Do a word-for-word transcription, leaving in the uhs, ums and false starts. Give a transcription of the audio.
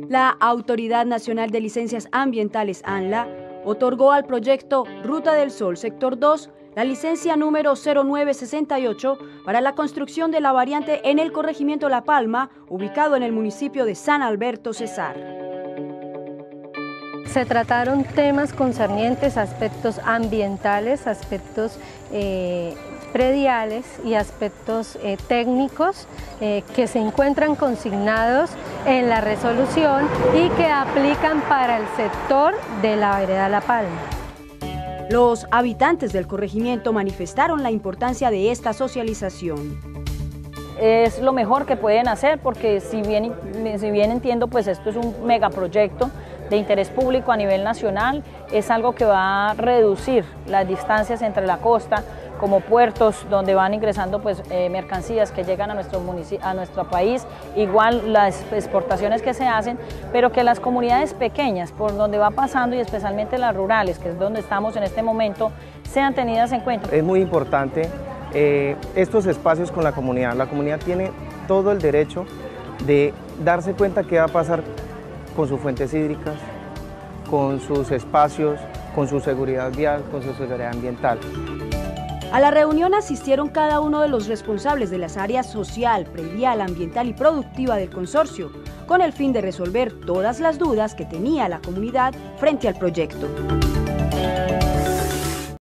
La Autoridad Nacional de Licencias Ambientales, ANLA, otorgó al proyecto Ruta del Sol, Sector dos, la licencia número cero nueve sesenta y ocho para la construcción de la variante en el corregimiento La Palma, ubicado en el municipio de San Alberto Cesar. Se trataron temas concernientes a aspectos ambientales, aspectos eh, prediales y aspectos eh, técnicos eh, que se encuentran consignados en la resolución y que aplican para el sector de la vereda La Palma. Los habitantes del corregimiento manifestaron la importancia de esta socialización. Es lo mejor que pueden hacer porque si bien, si bien entiendo, pues esto es un megaproyecto de interés público a nivel nacional, es algo que va a reducir las distancias entre la costa, como puertos donde van ingresando pues, eh, mercancías que llegan a nuestro, a nuestro país, igual las exportaciones que se hacen, pero que las comunidades pequeñas, por donde va pasando y especialmente las rurales, que es donde estamos en este momento, sean tenidas en cuenta. Es muy importante eh, estos espacios con la comunidad. La comunidad tiene todo el derecho de darse cuenta qué va a pasar con sus fuentes hídricas, con sus espacios, con su seguridad vial, con su seguridad ambiental. A la reunión asistieron cada uno de los responsables de las áreas social, predial, ambiental y productiva del consorcio, con el fin de resolver todas las dudas que tenía la comunidad frente al proyecto.